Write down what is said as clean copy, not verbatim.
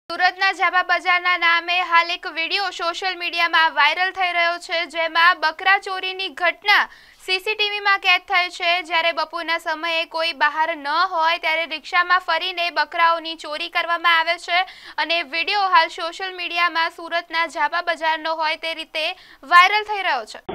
સુરતના જાબા બજારના નામે હાલ એક વિડીયો સોશિયલ મીડિયામાં વાયરલ થઈ રહ્યો છે, જેમાં બકરા ચોરીની ઘટના સીસીટીવીમાં કેદ થઈ છે। જ્યારે બપોરના સમયે કોઈ બહાર ન હોય ત્યારે રિક્ષામાં ફરીને બકરાઓની ચોરી કરવામાં આવે છે અને વિડીયો હાલ સોશિયલ મીડિયામાં સુરતના જાબા બજારનો હોય તે રીતે વાયરલ થઈ રહ્યો છે।